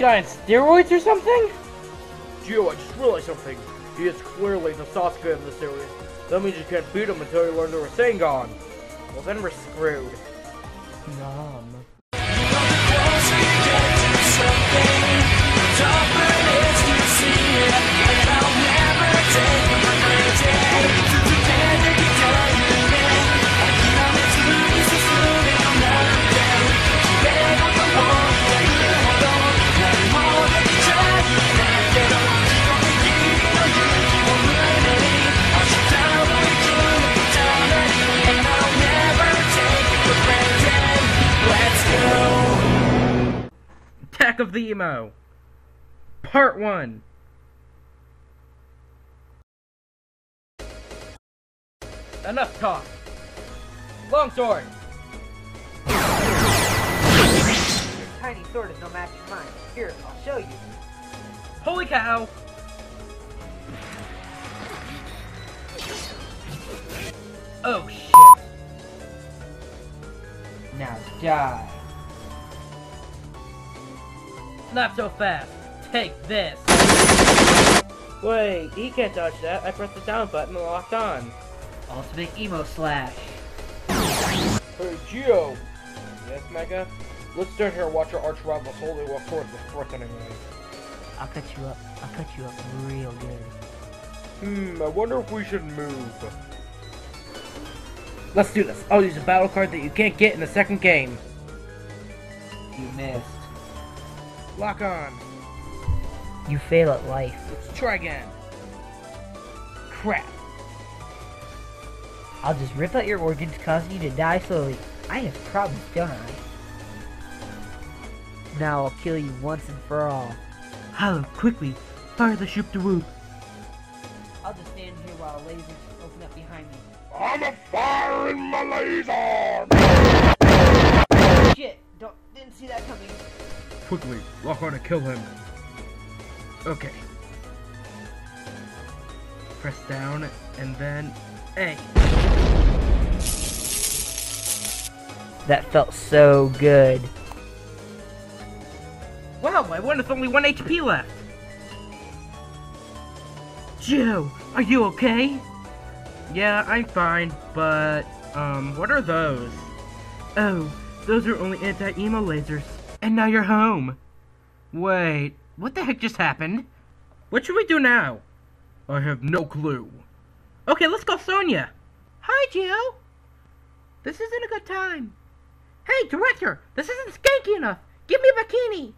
guy on steroids or something? Gio, I just realized something. He is clearly the Sasuke of the series. That means you can't beat him until you learn the Rasengan. Well, then we're screwed. Nom. Attack of the Emo, Part 1. Enough talk. Longsword. Your tiny sword is no match for mine. Here, I'll show you. Holy cow. Oh shit. Now die. Not so fast. Take this. Wait, he can't dodge that. I pressed the down button and locked on. Ultimate Emo Slash. Hey, Gio. Yes, Mega? Let's stand here and watch our arch rival slowly walk towards the fourth enemy. I'll cut you up. I'll cut you up real good. I wonder if we should move. Let's do this. I'll use a battle card that you can't get in the second game. You missed. Lock on. You fail at life. Let's try again. Crap. I'll just rip out your organs, causing you to die slowly. I have problems, don't I? Now I'll kill you once and for all. Hallow, quickly, fire the ship to whoop. I'll just stand here while lasers open up behind me. I'm a firing my laser! Shit! Didn't see that coming. Quickly, lock on and kill him. Okay. Press down, and then A. That felt so good. Wow, I won with only 1 HP left. Joe, are you okay? Yeah, I'm fine, but, what are those? Oh, those are only anti-emo lasers. And now you're home. Wait, what the heck just happened? What should we do now? I have no clue. Okay, let's call Sonia. Hi, Gio. This isn't a good time. Hey, director, this isn't skanky enough. Give me a bikini.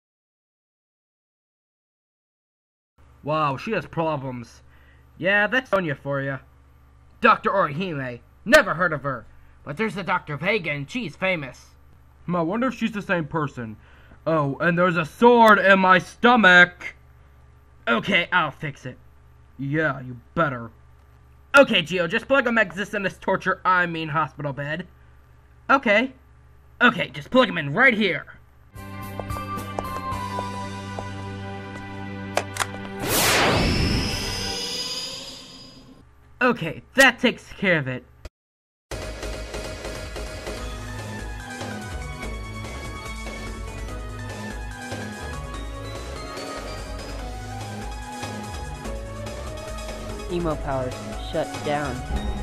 Wow, she has problems. Yeah, that's Sonia for you. Dr. Orihime. Never heard of her. But there's the Dr. Vega, and she's famous. I wonder if she's the same person. Oh, and there's a sword in my stomach. Okay, I'll fix it. Yeah, you better. Okay, Gio, just plug a Megxis in this hospital bed. Okay. Okay, just plug him in right here. Okay, that takes care of it. Emo powers shut down.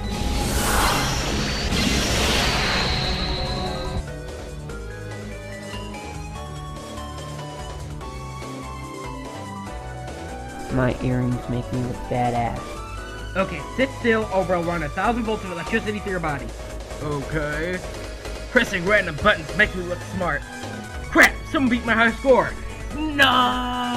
My earrings make me look badass. Okay, sit still or we'll run 1,000 volts of electricity through your body. Okay. Pressing random buttons makes me look smart. Crap, someone beat my high score. No!